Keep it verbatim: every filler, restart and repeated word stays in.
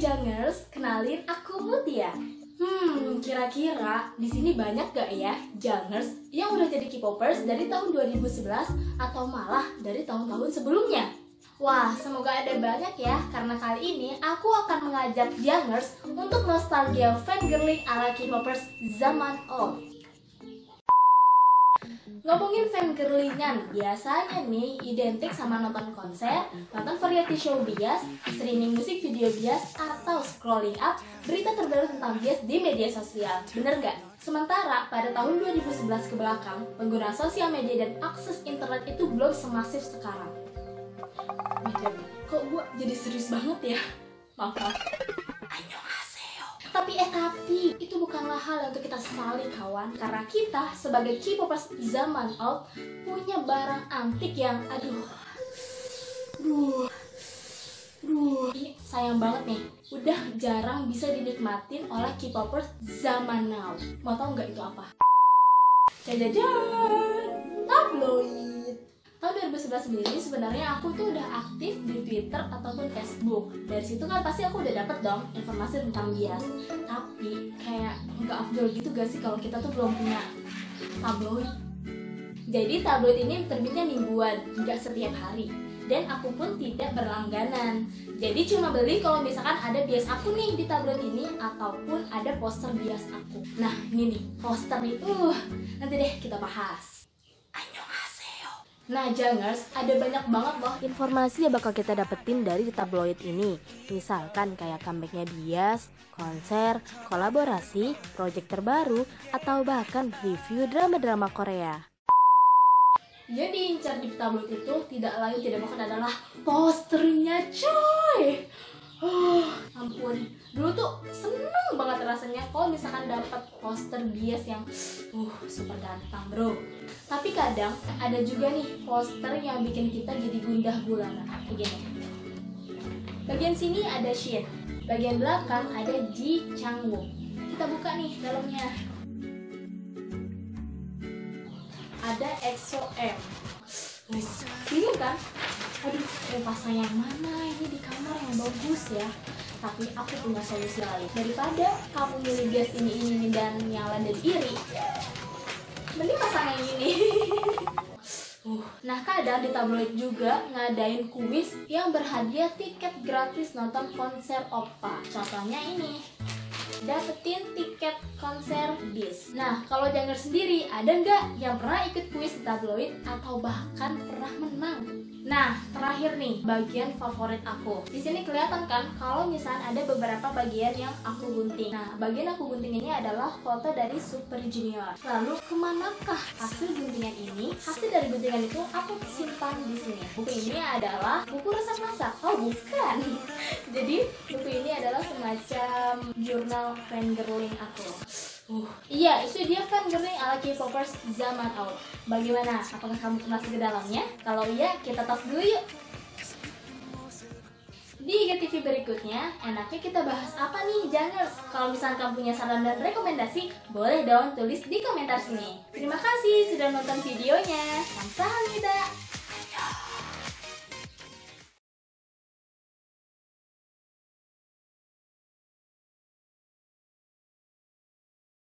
Jangers, kenalin aku Mutia. Hmm, kira-kira di sini banyak gak ya Jangers yang udah jadi K-popers dari tahun dua ribu sebelas atau malah dari tahun-tahun sebelumnya? Wah, semoga ada banyak ya, karena kali ini aku akan mengajak Jangers untuk nostalgia fangirling ala K-popers zaman old. Ngomongin fangirlingan, biasanya nih identik sama nonton konser, nonton variety show bias, streaming musik video bias, atau scrolling up berita terbaru tentang bias di media sosial. Bener gak? Sementara pada tahun dua ribu sebelas ke belakang, pengguna sosial media dan akses internet itu belum semasif sekarang. Macam, kok gua jadi serius banget ya? Maaf, maaf. Tapi eh tapi itu bukanlah hal yang untuk kita sesali kawan, karena kita sebagai K-popers zaman old punya barang antik yang aduh aduh aduh ini sayang banget nih, udah jarang bisa dinikmatin oleh K-popers zaman now. Mau tau nggak itu apa? Jajajan tabloid. Tahun dua ribu sebelas sendiri sebenarnya aku tuh udah aktif di Twitter ataupun Facebook. Dari situ kan pasti aku udah dapet dong informasi tentang bias. Tapi kayak nggak afdol gitu gak sih kalau kita tuh belum punya tabloid. Jadi tabloid ini terbitnya mingguan, nggak setiap hari. Dan aku pun tidak berlangganan. Jadi cuma beli kalau misalkan ada bias aku nih di tabloid ini, ataupun ada poster bias aku. Nah ini nih poster itu, nanti deh kita bahas. Nah Jangers, ada banyak banget loh informasi yang bakal kita dapetin dari tabloid ini. Misalkan kayak comebacknya bias, konser, kolaborasi, project terbaru, atau bahkan review drama-drama Korea. Yang diincar di tabloid itu tidak lain tidak bukan adalah posternya coy. Oh, ampun. Dulu tuh seneng banget rasanya kalau misalkan dapat poster bias yang uh super ganteng, bro. Tapi kadang ada juga nih poster yang bikin kita jadi gundah gulana. Kayak gini. Bagian sini ada Shin, bagian belakang ada Ji Changwook. Kita buka nih dalamnya. Ada EXO M. Bingung kan? Aduh, mau pasang yang mana ini di kamar yang bagus ya? Tapi aku punya solusi lain. Daripada kamu milih bias ini, ini, dan yang lain dan iri, mending pasang yang ini. uh. Nah kadang di tabloid juga ngadain kuis yang berhadiah tiket gratis nonton konser oppa. Contohnya ini, dapetin tiket konser bis. Nah kalau Jangers sendiri, ada nggak yang pernah ikut kuis di tabloid atau bahkan pernah menang? Nah, terakhir nih, bagian favorit aku. Di sini kelihatan kan kalau misalnya ada beberapa bagian yang aku gunting. Nah, bagian aku gunting ini adalah foto dari Super Junior. Lalu, kemanakah hasil guntingan ini? Hasil dari guntingan itu aku simpan di sini. Buku ini adalah buku resep masak. Oh, bukan. Jadi, buku ini adalah semacam jurnal fangirling aku. Uh, iya, itu dia fangirling ala K-popers zaman old. Bagaimana? Apakah kamu masuk ke dalamnya? Kalau iya, kita tos dulu yuk. Di I G T V berikutnya, enaknya kita bahas apa nih, Jangers? Kalau misalnya kamu punya saran dan rekomendasi, boleh dong tulis di komentar sini. Terima kasih sudah nonton videonya. Kamsahamnida.